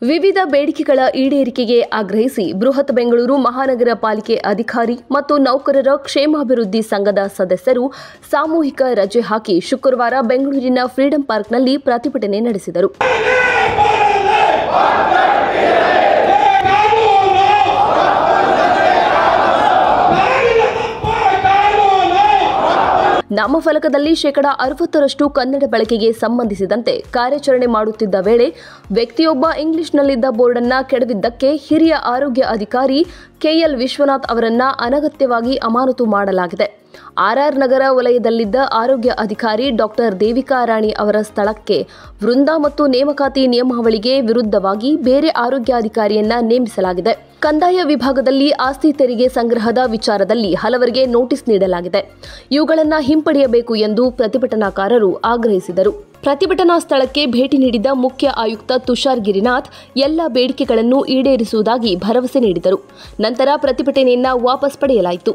ವಿವಿಧ ಬೇಡಿಕೆಗಳ ಈಡೇರಿಕೆಗೆ ಆಗ್ರಹಿಸಿ ಬೃಹತ್ ಬೆಂಗಳೂರು ಮಹಾನಗರ ಪಾಲಿಕೆ ಅಧಿಕಾರಿ ಮತ್ತು ನೌಕರರ ಕ್ಷೇಮಾಭಿವೃದ್ಧಿ ಸಂಘದ ಸದಸ್ಯರು ಸಾಮೂಹಿಕ ರಜೆ ಹಾಕಿ ಶುಕ್ರವಾರ ಬೆಂಗಳೂರಿನ ಫ್ರೀಡಂ ಪಾರ್ಕ್ನಲ್ಲಿ ಪ್ರತಿಭಟನೆ ನಡೆಸಿದರು. ನಾಮಫಲಕದಲ್ಲಿ 60% ಕನ್ನಡ ಬಳಕೆಗೆ ಸಂಬಂಧಿಸಿದಂತೆ ಕಾರ್ಯಾಚರಣೆ ಮಾಡುತ್ತಿದ್ದ ವೇಳೆ ವ್ಯಕ್ತಿಯೊಬ್ಬ ಇಂಗ್ಲಿಷ್ನಲ್ಲಿದ್ದ ಬೋರ್ಡ್ ಅನ್ನು ಕೆಡವಿದ್ದಕ್ಕೆ ಹಿರಿಯ ಆರೋಗ್ಯ ಅಧಿಕಾರಿ ಕೆಎಲ್ ವಿಶ್ವನಾಥ್ ಅವರನ್ನು ಅನಗತ್ಯವಾಗಿ ಅಮಾನತು ಮಾಡಲಾಗಿದೆ. ಆರ್ಆರ್ ನಗರ ವಲಯದಲ್ಲಿದ್ದ ಆರೋಗ್ಯ ಅಧಿಕಾರಿ ಡಾಕ್ಟರ್ ದೇವಿಕಾ ರಾಣಿ ಅವರ ಸ್ಥಳಕ್ಕೆ ವೃಂದ ಮತ್ತು ನೇಮಕಾತಿ ನಿಯಮಾವಳಿಗೆ ವಿರುದ್ಧವಾಗಿ ಬೇರೆ ಆರೋಗ್ಯಾಧಿಕಾರಿಯನ್ನ ನೇಮಿಸಲಾಗಿದೆ. ಕಂದಾಯ ವಿಭಾಗದಲ್ಲಿ ಆಸ್ತಿ ತೆರಿಗೆ ಸಂಗ್ರಹದ ವಿಚಾರದಲ್ಲಿ ಹಲವರಿಗೆ ನೋಟಿಸ್ ನೀಡಲಾಗಿದೆ. ಇವುಗಳನ್ನು ಹಿಂಪಡೆಯಬೇಕು ಎಂದು ಪ್ರತಿಭಟನಾಕಾರರು ಆಗ್ರಹಿಸಿದರು. ಪ್ರತಿಭಟನಾ ಸ್ಥಳಕ್ಕೆ ಭೇಟಿ ನೀಡಿದ ಮುಖ್ಯ ಆಯುಕ್ತ ತುಷಾರ್ ಗಿರಿನಾಥ್ ಎಲ್ಲ ಬೇಡಿಕೆಗಳನ್ನು ಈಡೇರಿಸುವುದಾಗಿ ಭರವಸೆ ನೀಡಿದರು. ನಂತರ ಪ್ರತಿಭಟನೆಯನ್ನ ವಾಪಸ್ ಪಡೆಯಲಾಯಿತು.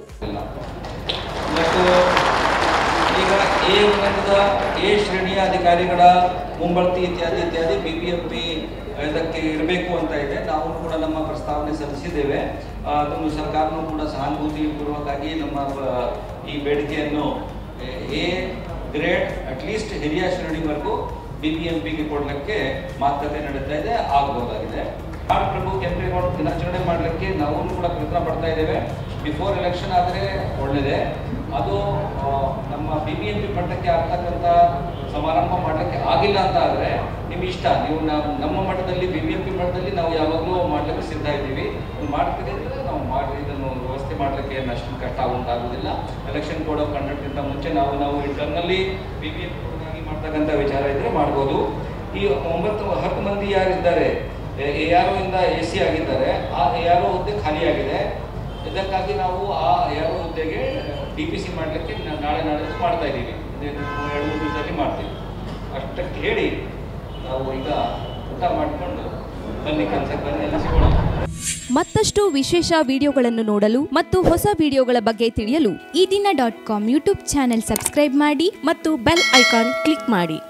ಈಗ ಎ ಉನ್ನತದ ಎ ಶ್ರೇಣಿಯ ಅಧಿಕಾರಿಗಳ ಮುಂಬಡ್ತಿ ಇತ್ಯಾದಿ ಬಿಬಿಎಂಪಿ ಇದಕ್ಕೆ ಇರಬೇಕು ಅಂತ ಇದೆ. ನಾವು ಕೂಡ ನಮ್ಮ ಪ್ರಸ್ತಾವನೆ ಸಲ್ಲಿಸಿದ್ದೇವೆ. ಅದನ್ನು ಸರ್ಕಾರನೂ ಕೂಡ ಸಹಾನುಭೂತಿ ಪೂರ್ವಕವಾಗಿ ನಮ್ಮ ಈ ಬೇಡಿಕೆಯನ್ನು ಎ ಗ್ರೇಡ್ ಅಟ್ಲೀಸ್ಟ್ ಹಿರಿಯ ಶ್ರೇಣಿವರೆಗೂ ಬಿಬಿಎಂಪಿಗೆ ಕೊಡಲಿಕ್ಕೆ ಮಾತುಕತೆ ನಡೀತಾ ಇದೆ, ಆಗಬಹುದಾಗಿದೆ. ಪ್ರಭು ಕೆಂಪೇಗೌಡ ದಿನಾಚರಣೆ ಮಾಡಲಿಕ್ಕೆ ನಾವು ಕೂಡ ಪ್ರಯತ್ನ ಪಡ್ತಾ ಇದ್ದೇವೆ. ಬಿಫೋರ್ ಎಲೆಕ್ಷನ್ ಆದರೆ ಒಳ್ಳೆಯದೇ. ಅದು ನಮ್ಮ ಬಿಬಿಎಂಪಿ ಮಟ್ಟಕ್ಕೆ ಆಗ್ತಕ್ಕಂಥ ಸಮಾರಂಭ ಮಾಡಲಿಕ್ಕೆ ಆಗಿಲ್ಲ ಅಂತ ಆದರೆ ನಿಮ್ಮ ಇಷ್ಟ. ನೀವು ನಮ್ಮ ಮಟ್ಟದಲ್ಲಿ ಬಿಬಿಎಂಪಿ ಮಟ್ಟದಲ್ಲಿ ನಾವು ಯಾವಾಗಲೂ ಮಾಡಲಿಕ್ಕೆ ಸಿದ್ಧ ಇದ್ದೀವಿ. ಮಾಡ್ತೀವಿ ಅಂದರೆ ನಾವು ಮಾಡಿ ಇದನ್ನು ವ್ಯವಸ್ಥೆ ಮಾಡಲಿಕ್ಕೆ ಅಷ್ಟು ಕಷ್ಟ ಉಂಟಾಗೋದಿಲ್ಲ. ಎಲೆಕ್ಷನ್ ಕೋಡ್ ಆಫ್ ಕಂಡಕ್ಟ್ಗಿಂತ ಮುಂಚೆ ನಾವು ಇಂಟರ್ನಲ್ಲಿ ಬಿಬಿಎಂಪಿ ಮಾಡ್ತಕ್ಕಂಥ ವಿಚಾರ ಇದ್ದರೆ ಮಾಡ್ಬೋದು. ಈ 10 ಮಂದಿ ಯಾರಿದ್ದಾರೆ ARO ಇಂದ AC ಆಗಿದ್ದಾರೆ, ಆ ARO ಹುದ್ದೆ ಖಾಲಿಯಾಗಿದೆ. ಇದಕ್ಕಾಗಿ ನಾವು ಆ ARO ಹುದ್ದೆಗೆ DPC ಮಾಡಲಿಕ್ಕೆ ನಾಳೆ ಮಾಡ್ತಾ ಇದ್ದೀವಿ. 2-3 ದಿವಸದಲ್ಲಿ ಮಾಡ್ತೀವಿ. ಅಷ್ಟಕ್ಕೆ ಹೇಳಿ ನಾವು ಈಗ ಊಟ ಮಾಡಿಕೊಂಡು ಬನ್ನಿ ಕೆಲಸಕ್ಕೆ ಬನ್ನಿ ಎಲ್ಲ ಸಿಗೋಣ. ಮತ್ತಷ್ಟು ವಿಶೇಷ ವಿಡಿಯೋಗಳನ್ನು ನೋಡಲು ಮತ್ತು ಹೊಸ ವಿಡಿಯೋಗಳ ಬಗ್ಗೆ ತಿಳಿಯಲು eDina.com ಯೂಟ್ಯೂಬ್ ಚಾನೆಲ್ ಸಬ್ಸ್ಕ್ರೈಬ್ ಮಾಡಿ ಮತ್ತು ಬೆಲ್ ಐಕಾನ್ ಕ್ಲಿಕ್ ಮಾಡಿ.